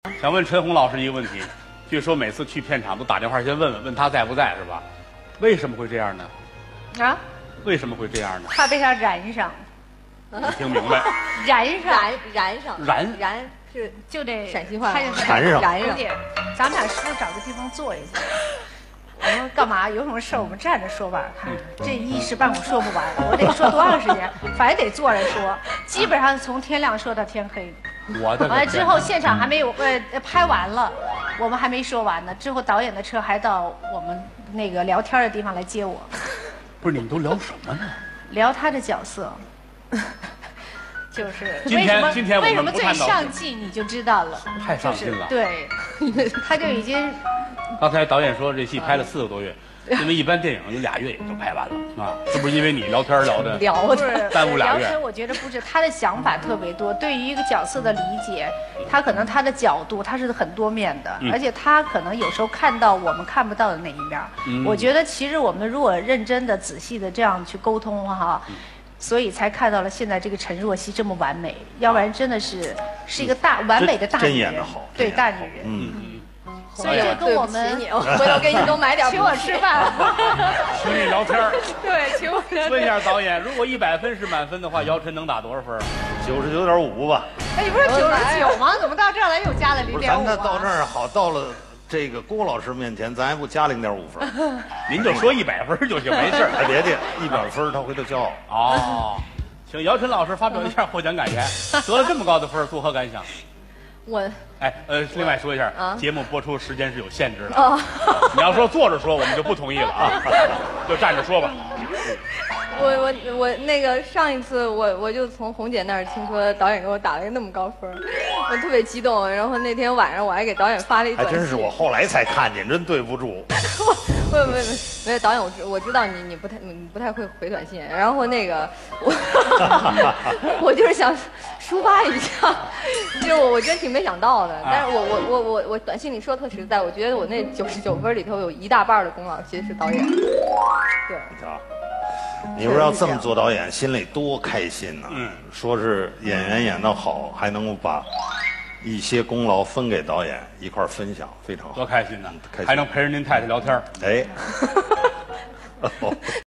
想问陈红老师一个问题，据说每次去片场都打电话先问他在不在，是吧？为什么会这样呢？ 啊？ 为什么会这样呢？ 怕被他燃上。 你听明白？ 燃上， 燃是就得陕西话， 燃上。 咱们俩是不是找个地方坐一下？我说干嘛？有什么事儿我们站着说吧。看这一时半会儿说不完，我得说多长时间？反正得坐着说。基本上从天亮说到天黑。 我的。 完了之后，现场还没有拍完了，我们还没说完呢。之后导演的车还到我们那个聊天的地方来接我。 不是你们都聊什么呢？ 聊他的角色。就是今天为什么最上镜你就知道了。 太上镜了。 对，他就已经。 刚才导演说这戏拍了4个多月，因为一般电影有2月也就拍完了啊，是不是因为你聊天聊的耽误2月？ 聊天我觉得不是，他的想法特别多，对于一个角色的理解，他可能他的角度他是很多面的，而且他可能有时候看到我们看不到的那一面。我觉得其实我们如果认真的、仔细的这样去沟通哈。所以才看到了现在这个陈若曦这么完美，要不然真的是一个完美的大女人。 真演得好， 对大女人。所以这跟我们回头给你多买点， 请我吃饭， 请你聊天。 对，请我聊天。 问一下导演，如果100分是满分的话，姚晨能打多少分 ？99.5吧。 哎，你不是99吗？怎么到这儿来又加了0.5？ 咱到这儿好，到了这个郭老师面前，咱还不加0.5分？ 您就说100分就行，没事。 别100分他回头骄傲。 哦，请姚晨老师发表一下获奖感言。得了这么高的分，作何感想？另外说一下，节目播出时间是有限制的。你要说坐着说，我们就不同意了啊，就站着说吧。 我那个上一次我就从红姐那儿听说导演给我打了一个那么高分，我特别激动。然后那天晚上我还给导演发了一短信。 还真是我后来才看见，真对不住。 没有导演，我知道你不太会回短信。然后那个我就是想抒发一下，就我真挺没想到的。但是我短信里说特实在，我觉得我那99分里头有一大半的功劳其实是导演。对。 你说要这么做导演，心里多开心呢！说是演员演得好，还能够把一些功劳分给导演一块分享，非常好， 多开心呢！还能陪着您太太聊天。 哎。